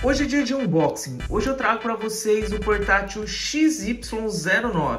Hoje é dia de unboxing. Hoje eu trago para vocês o portátil XY09.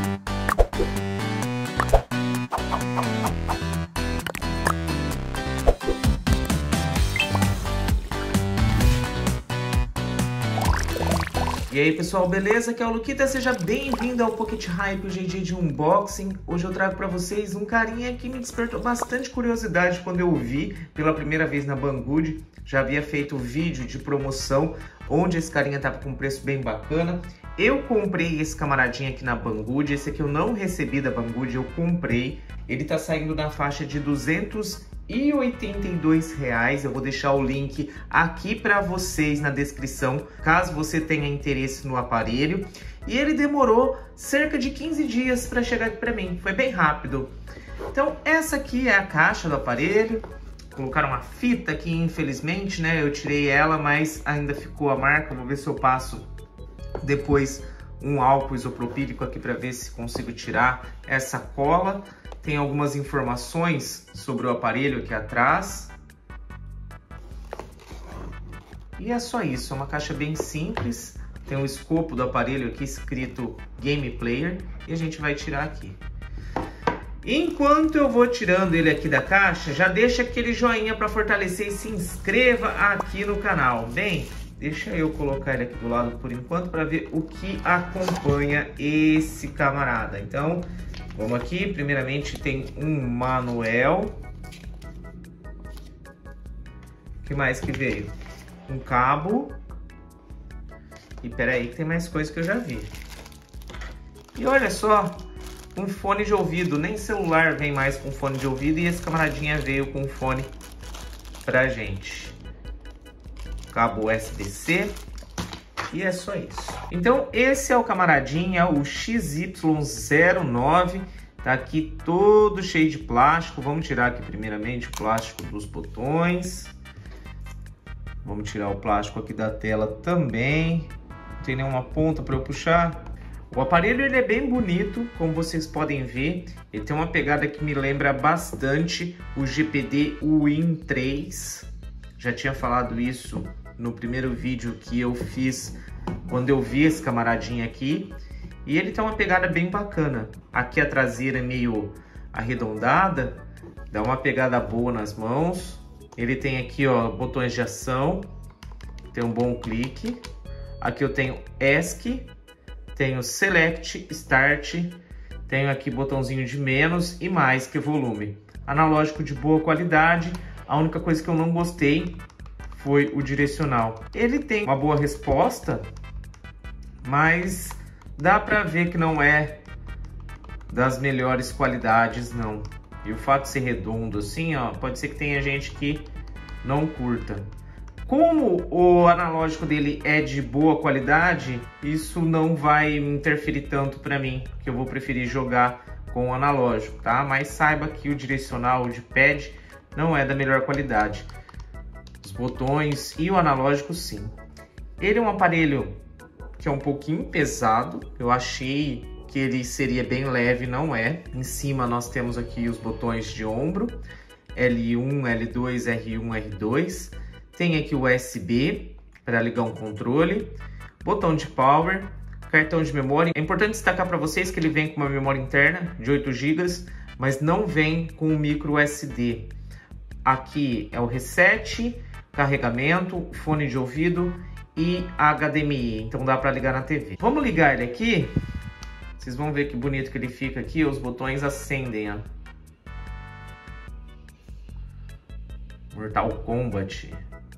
E aí pessoal, beleza? Aqui é o Luquita, seja bem-vindo ao Pocket Hype, hoje é dia de unboxing. Hoje eu trago para vocês um carinha que me despertou bastante curiosidade quando eu vi pela primeira vez na Banggood. Já havia feito vídeo de promoção, onde esse carinha tava com um preço bem bacana. Eu comprei esse camaradinho aqui na Banggood, esse aqui eu não recebi da Banggood, eu comprei. Ele tá saindo na faixa de R$282. Eu vou deixar o link aqui para vocês na descrição, caso você tenha interesse no aparelho. E ele demorou cerca de 15 dias para chegar aqui para mim, foi bem rápido. Então essa aqui é a caixa do aparelho. Colocaram uma fita aqui, infelizmente, né? Eu tirei ela, mas ainda ficou a marca. Vou ver se eu passo depois um álcool isopropílico aqui para ver se consigo tirar essa cola. Tem algumas informações sobre o aparelho aqui atrás. E é só isso, é uma caixa bem simples. Tem o escopo do aparelho aqui escrito Game Player e a gente vai tirar aqui. Enquanto eu vou tirando ele aqui da caixa, já deixa aquele joinha para fortalecer e se inscreva aqui no canal. Bem, deixa eu colocar ele aqui do lado por enquanto para ver o que acompanha esse camarada. Então, vamos aqui. Primeiramente tem um manual. O que mais que veio? Um cabo. E peraí que tem mais coisa que eu já vi. E olha só, um fone de ouvido. Nem celular vem mais com fone de ouvido e esse camaradinha veio com fone pra gente. Cabo USB-C e é só isso. Então esse é o camaradinha, o XY09. Tá aqui todo cheio de plástico. Vamos tirar aqui primeiramente o plástico dos botões. Vamos tirar o plástico aqui da tela também. Não tem nenhuma ponta para eu puxar. O aparelho ele é bem bonito, como vocês podem ver. Ele tem uma pegada que me lembra bastante o GPD Win 3. Já tinha falado isso no primeiro vídeo que eu fiz quando eu vi esse camaradinho aqui. E ele tem uma pegada bem bacana. Aqui a traseira é meio arredondada, dá uma pegada boa nas mãos. Ele tem aqui, ó, botões de ação, tem um bom clique. Aqui eu tenho ESC, tenho Select, Start, tenho aqui botãozinho de menos e mais, que volume. Analógico de boa qualidade. A única coisa que eu não gostei foi o direcional. Ele tem uma boa resposta, mas dá pra ver que não é das melhores qualidades, não. E o fato de ser redondo assim, ó, pode ser que tenha gente que não curta. Como o analógico dele é de boa qualidade, isso não vai interferir tanto para mim, que eu vou preferir jogar com o analógico, tá? Mas saiba que o direcional, o de pad, não é da melhor qualidade. Os botões e o analógico, sim. Ele é um aparelho que é um pouquinho pesado. Eu achei que ele seria bem leve, não é. Em cima nós temos aqui os botões de ombro, L1, L2, R1, R2. Tem aqui o USB para ligar um controle, botão de power, cartão de memória. É importante destacar para vocês que ele vem com uma memória interna de 8 GB, mas não vem com o micro SD. Aqui é o reset, carregamento, fone de ouvido e HDMI, então dá para ligar na TV. Vamos ligar ele aqui, vocês vão ver que bonito que ele fica aqui, os botões acendem, ó. Mortal Kombat.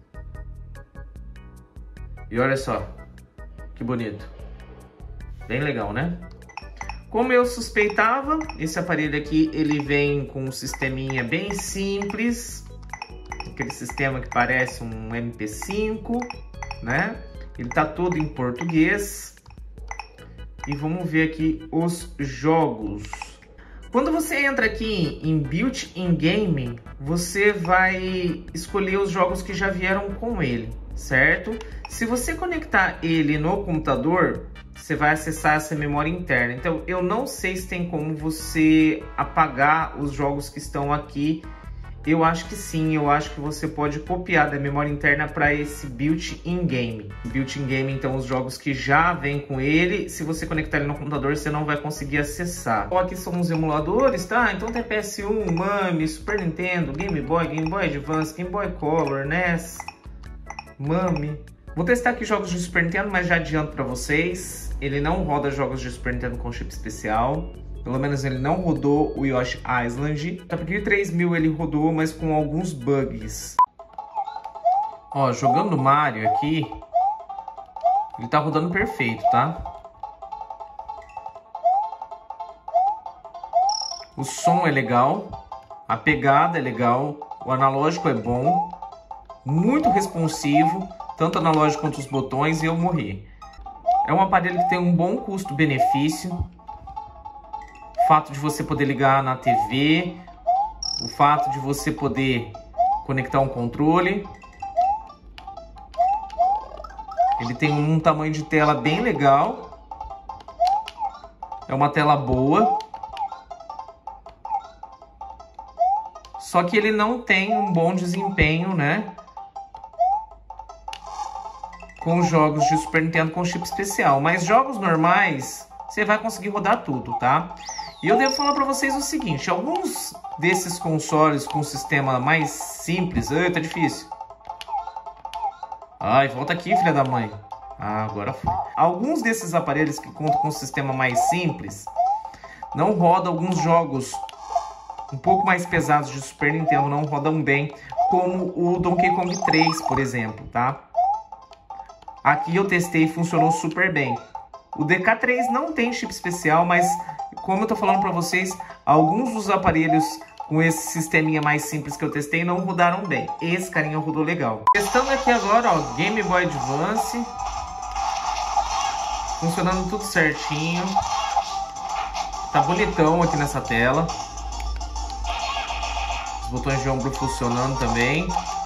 E olha só, que bonito. Bem legal, né? Como eu suspeitava, esse aparelho aqui, ele vem com um sisteminha bem simples. Aquele sistema que parece um MP5, né? Ele tá todo em português. E vamos ver aqui os jogos. Quando você entra aqui em Built-in Game, você vai escolher os jogos que já vieram com ele, certo? Se você conectar ele no computador, você vai acessar essa memória interna. Então, eu não sei se tem como você apagar os jogos que estão aqui Eu acho que sim, eu acho que você pode copiar da memória interna para esse built-in game. Built-in game, então, os jogos que já vêm com ele, se você conectar ele no computador, você não vai conseguir acessar. Então, aqui são os emuladores, tá? Então tem PS1, MAME, Super Nintendo, Game Boy Advance, Game Boy Color, NES, MAME. Vou testar aqui jogos de Super Nintendo, mas já adianto para vocês, ele não roda jogos de Super Nintendo com chip especial. Pelo menos ele não rodou o Yoshi Island. Top Gear 3000 ele rodou, mas com alguns bugs. Ó, jogando Mario aqui, ele tá rodando perfeito, tá? O som é legal, a pegada é legal, o analógico é bom, muito responsivo, tanto analógico quanto os botões, e eu morri. É um aparelho que tem um bom custo-benefício. O fato de você poder ligar na TV, o fato de você poder conectar um controle. Ele tem um tamanho de tela bem legal. É uma tela boa. Só que ele não tem um bom desempenho, né? Com jogos de Super Nintendo com chip especial. Mas jogos normais, você vai conseguir rodar tudo, tá? E eu devo falar para vocês o seguinte, alguns desses consoles com sistema mais simples... Ai, tá difícil. Ai, volta aqui, filha da mãe. Ah, agora foi. Alguns desses aparelhos que contam com um sistema mais simples não rodam alguns jogos um pouco mais pesados de Super Nintendo, não rodam bem, como o Donkey Kong 3, por exemplo, tá? Aqui eu testei e funcionou super bem. O DK3 não tem chip especial, mas como eu tô falando para vocês, alguns dos aparelhos com esse sisteminha mais simples que eu testei não rodaram bem. Esse carinha rodou legal. Testando aqui agora, ó, Game Boy Advance. Funcionando tudo certinho. Tá bonitão aqui nessa tela. Os botões de ombro funcionando também.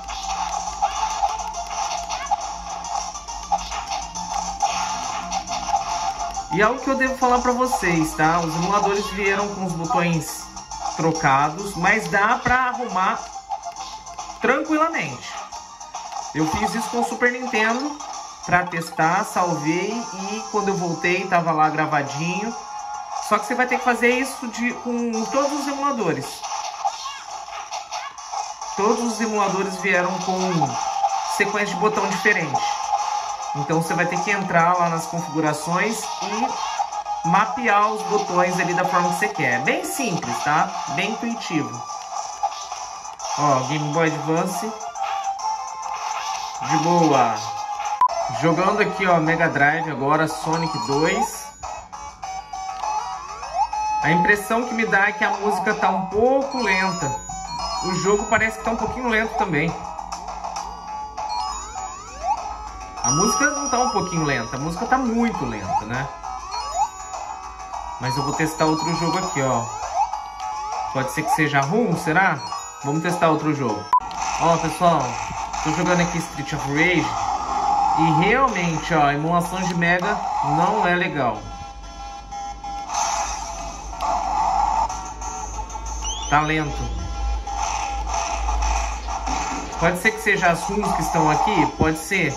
E algo que eu devo falar para vocês, tá? Os emuladores vieram com os botões trocados, mas dá para arrumar tranquilamente. Eu fiz isso com o Super Nintendo para testar, salvei e quando eu voltei tava lá gravadinho. Só que você vai ter que fazer isso com todos os emuladores. Todos os emuladores vieram com sequência de botão diferente. Então você vai ter que entrar lá nas configurações e mapear os botões ali da forma que você quer. Bem simples, tá? Bem intuitivo. Ó, Game Boy Advance. De boa. Jogando aqui, ó, Mega Drive agora, Sonic 2. A impressão que me dá é que a música tá um pouco lenta. O jogo parece que tá um pouquinho lento também. A música não tá um pouquinho lenta, a música tá muito lenta, né? Mas eu vou testar outro jogo aqui, ó. Pode ser que seja ruim, será? Vamos testar outro jogo. Ó, pessoal, tô jogando aqui Street of Rage. E realmente, ó, a emulação de Mega não é legal. Tá lento. Pode ser que seja as ROMs que estão aqui, pode ser.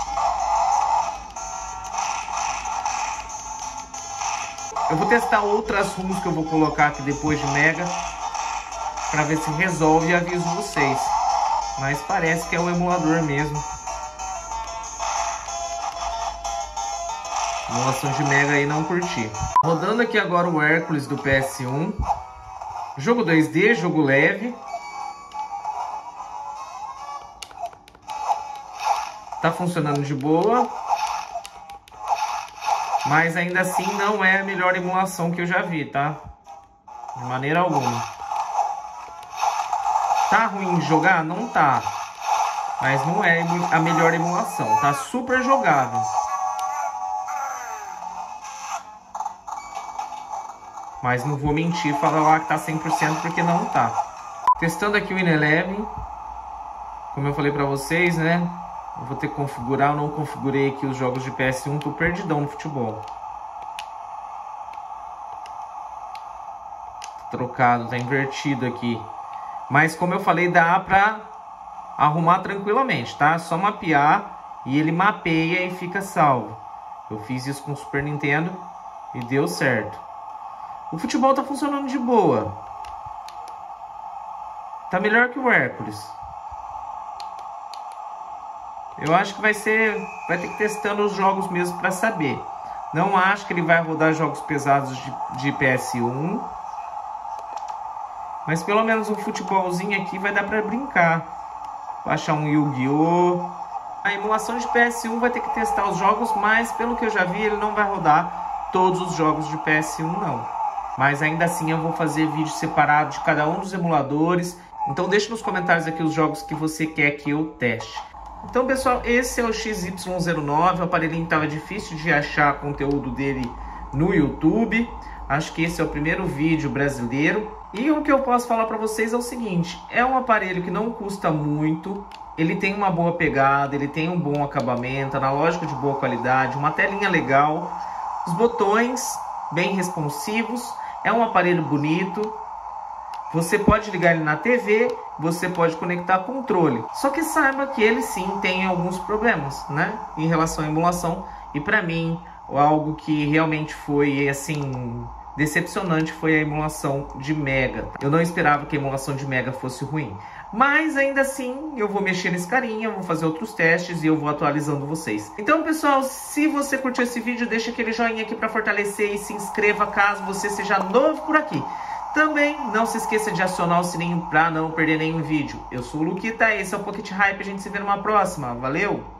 Eu vou testar outras ROMs que eu vou colocar aqui depois de Mega para ver se resolve e aviso vocês. Mas parece que é o emulador mesmo. Emulação de Mega aí não curti. Rodando aqui agora o Hércules do PS1. Jogo 2D, jogo leve. Tá funcionando de boa. Mas ainda assim não é a melhor emulação que eu já vi, tá? De maneira alguma. Tá ruim de jogar? Não tá. Mas não é a melhor emulação. Tá super jogável. Mas não vou mentir e falar lá que tá 100% porque não tá. Testando aqui o Ineleven. Como eu falei pra vocês, né? Eu vou ter que configurar, eu não configurei aqui os jogos de PS1, tô perdidão no futebol. Trocado, tá invertido aqui Mas como eu falei, dá pra arrumar tranquilamente, tá? Só mapear e ele mapeia e fica salvo. Eu fiz isso com o Super Nintendo e deu certo. O futebol tá funcionando de boa. Tá melhor que o Hércules. Eu acho que vai ter que ir testando os jogos mesmo para saber. Não acho que ele vai rodar jogos pesados de PS1. Mas pelo menos um futebolzinho aqui vai dar para brincar. Baixar um Yu-Gi-Oh! A emulação de PS1 vai ter que testar os jogos, mas pelo que eu já vi, ele não vai rodar todos os jogos de PS1 não. Mas ainda assim eu vou fazer vídeo separado de cada um dos emuladores. Então deixe nos comentários aqui os jogos que você quer que eu teste. Então pessoal, esse é o XY09, o aparelhinho estava difícil de achar conteúdo dele no YouTube. Acho que esse é o primeiro vídeo brasileiro. E o que eu posso falar para vocês é o seguinte, é um aparelho que não custa muito, ele tem uma boa pegada, ele tem um bom acabamento, analógico de boa qualidade, uma telinha legal, os botões bem responsivos, é um aparelho bonito. Você pode ligar ele na TV, você pode conectar controle. Só que saiba que ele sim tem alguns problemas, né? Em relação à emulação. E para mim, algo que realmente foi assim decepcionante foi a emulação de Mega. Eu não esperava que a emulação de Mega fosse ruim. Mas ainda assim, eu vou mexer nesse carinha, vou fazer outros testes e eu vou atualizando vocês. Então, pessoal, se você curtiu esse vídeo, deixa aquele joinha aqui para fortalecer e se inscreva caso você seja novo por aqui. Também não se esqueça de acionar o sininho para não perder nenhum vídeo. Eu sou o Luquita, esse é o Pocket Hype, a gente se vê numa próxima. Valeu!